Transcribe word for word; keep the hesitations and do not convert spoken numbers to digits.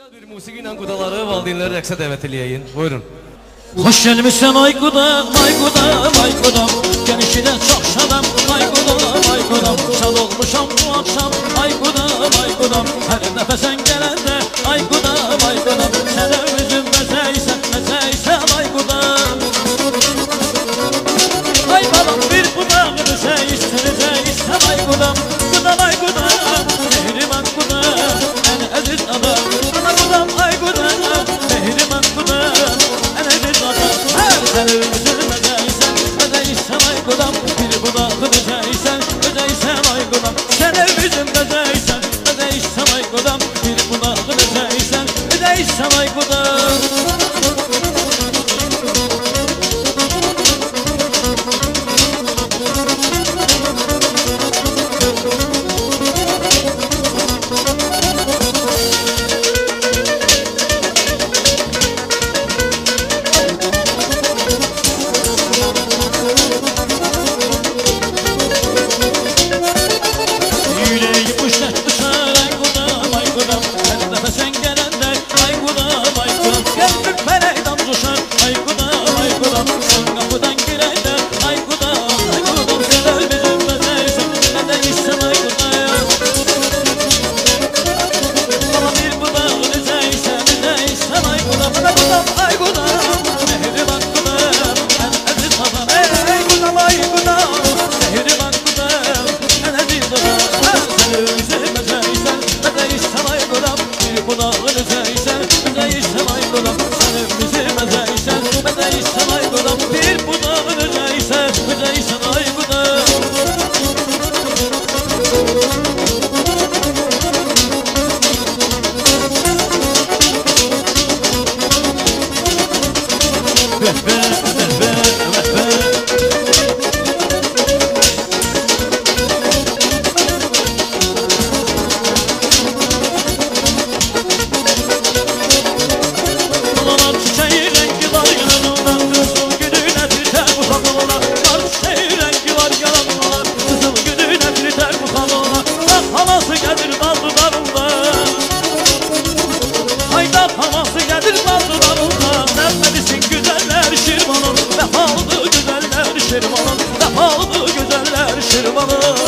Bir musiqi ilə qudaları valideynləri rəqsə dəvət eləyəyin. Buyurun. Hoş gelmişsen Aykudam, Aykudam, Aykudam. Gelişine çok şadam, Aykudam, Aykudam. Şad olmuşam bu akşam, Aykudam, Aykudam. Her nefesen gelende, Aykudam, Aykudam. Sen özün bezeysen, bezeysen Aykudam. Ay balam bir budağını seyisten, seyisten Aykudam. Kudam, Aykudam, mehriman kudam. En aziz adam, Aykudam, Aykudam. Mehriman kudam. Sen özün bezeysen, bezeysen Aykudam. Bir budağını bezeysen, bezeysen Aykudam. Sen özün bezeysen, bezeysen Aykudam. Bir budağını bezeysen, bezeysen Aykudam. Şirvanım, vefalı güzeller Şirvanım.